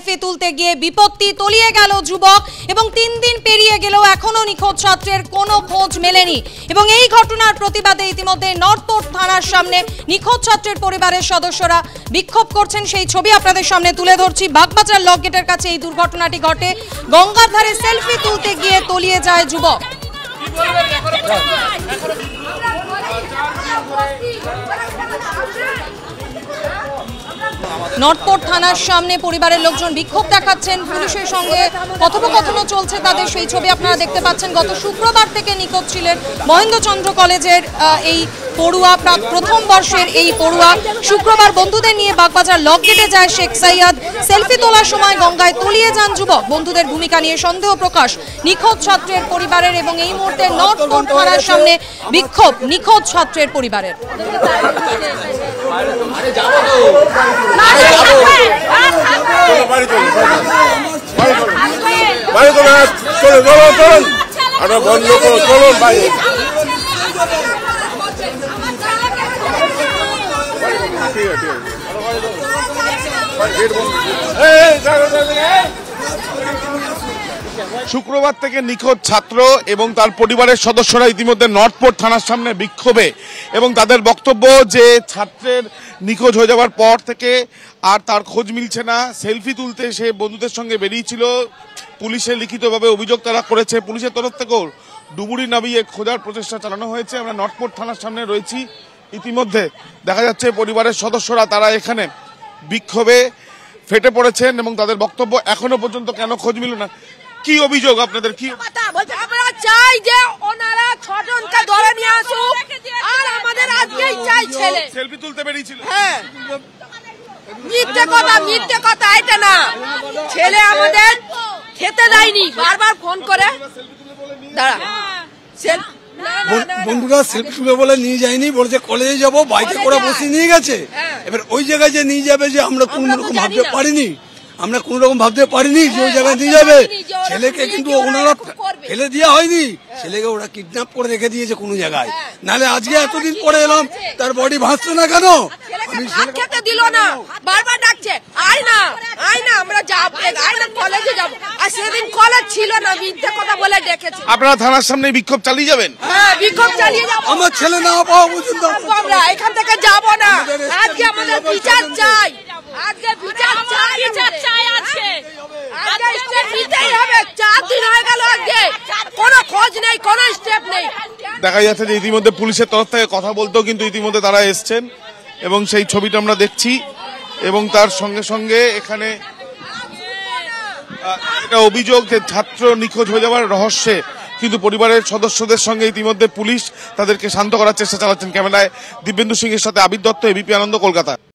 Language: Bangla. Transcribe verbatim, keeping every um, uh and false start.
সেলফি তুলতে গিয়ে বিপত্তি তলিয়ে গেল যুবক এবং তিন দিন পেরিয়ে গেলেও এখনো নিখোঁজ ছাত্রের কোনো খোঁজ মেলেনি এবং এই ঘটনার প্রতিবাদে ইতিমধ্যে নর্থপোর্ট থানার সামনে নিখোঁজ ছাত্রের পরিবারের সদস্যরা বিক্ষোভ করছেন। সেই ছবি আপনাদের সামনে তুলে ধরছি। বাগবাজার লক গেটের কাছে এই দুর্ঘটনাটি ঘটে। গঙ্গার ধারে সেলফি তুলতে গিয়ে তলিয়ে যায় যুবক। নর্থপোর্ট থানার সামনে পরিবারের লোকজন বিক্ষোভ দেখাচ্ছেন, পুলিশের সঙ্গে কথোপকথনও চলছে তাদের, সেই ছবি আপনারা দেখতে পাচ্ছেন। গত শুক্রবার থেকে নিখোঁজ ছিলেন মহেন্দ্রচন্দ্র কলেজের এই পড়ুয়া, প্রথম বর্ষের এই পড়ুয়া। শুক্রবার বন্ধুদের নিয়ে বাগবাজার লক গেটে যায় শেখ সাইয়াদ। সেলফি তোলার সময় গঙ্গায় তলিয়ে যান যুবক। বন্ধুদের ভূমিকা নিয়ে সন্দেহ প্রকাশ নিখোঁজ ছাত্রের পরিবারের এবং এই মুহূর্তে নর্থপোর্ট থানার সামনে বিক্ষোভ নিখোঁজ ছাত্রের পরিবারের। শুক্রবার থেকে নিখোঁজ ছাত্র এবং তার পরিবারের সদস্যরা ইতিমধ্যে নর্থপোর্ট থানার সামনে বিক্ষোভে এবং তাদের বক্তব্য যে ছাত্রের নিখোঁজ হয়ে যাওয়ার পর থেকে আর তার খোঁজ মিলছে না। সেলফি তুলতে সে বন্ধুদের সঙ্গে বেরিয়েছিল, পুলিশে লিখিতভাবে অভিযোগ তারা করেছে। পুলিশের তরফ থেকেও ডুবুরি নামিয়ে খোঁজার প্রচেষ্টা চালানো হয়েছে। আমরা নর্থপোর্ট থানার সামনে রয়েছি। ইতিমধ্যে দেখা যাচ্ছে পরিবারের সদস্যরা তারা এখানে বিক্ষোভে ফেটে পড়েছেন এবং তাদের বক্তব্য এখনো পর্যন্ত কেন খোঁজ মিলল না। কি অভিযোগ আপনাদের? কি আমরা চাই যে ওনারা ছজনকে ধরে নিয়ে আসুক আর আমাদের আজকেই চাই ছেলে। সেলফি তুলতে বেরিয়েছিল। হ্যাঁ, মিথ্যে কথা মিথ্যে কথা এটা না, ছেলে আমাদের খেতে দেয়নি, বারবার ফোন করে দাঁড়া বন্ধুরা সেলফি তুলে বলে নিয়ে যায়নি, বলেছে কলেজে যাবো, বাইকে করে বসে নিয়ে গেছে। এবার ওই জায়গায় যে নিয়ে যাবে যে আমরা কোন রকম ভাবতে পারিনি, আমরা কোন রকম ভাবতে পারিনি যে ওই জায়গায় নিয়ে যাবে ছেলেকে, কিন্তু ওনারা ফেলে দেওয়া হয়নি, ছেলেকে ওরা কিডন্যাপ করে রেখে দিয়েছে কোনো জায়গায়। নাহলে আজকে এতদিন পরে এলাম তার বডি ভাসছে না কেন? খেতে দিল না, বারবার ডাকছে আয় না আয় না, আমরা যাবো আয় না কলেজে যাবো, আর সেদিন কলেজ ছিল না, মিথ্যে কথা বলে ডেকেছে। আপনারা থানার সামনে বিক্ষোভ চালিয়ে যাবেন? হ্যাঁ, বিক্ষোভ চালিয়ে যাবো। আমার ছেলে না পাওয়া পর্যন্ত আমরা এখান থেকে যাবো না। আজকে আমাদের বিচার চাই, আজকে বিচার চাই, বিচার চাই আজকে আজকে স্টেপ নিতেই হবে। চার দিন হয়ে গেল আজকে কোনো খোঁজ নেই, কোনো স্টেপ নেই। দেখা যাচ্ছে যে ইতিমধ্যে পুলিশের তরফ থেকে কথা বলতেও কিন্তু ইতিমধ্যে তারা এসছেন এবং সেই ছবিটা আমরা দেখছি এবং তার সঙ্গে সঙ্গে এখানে এটা অভিযোগ যে ছাত্র নিখোঁজ হয়ে যাওয়ার রহস্যে কিন্তু পরিবারের সদস্যদের সঙ্গে ইতিমধ্যে পুলিশ তাদেরকে শান্ত করার চেষ্টা চালাচ্ছেন। ক্যামেরায় দিব্যেন্দু সিংহের সাথে আবির দত্ত, এবিপি আনন্দ, কলকাতা।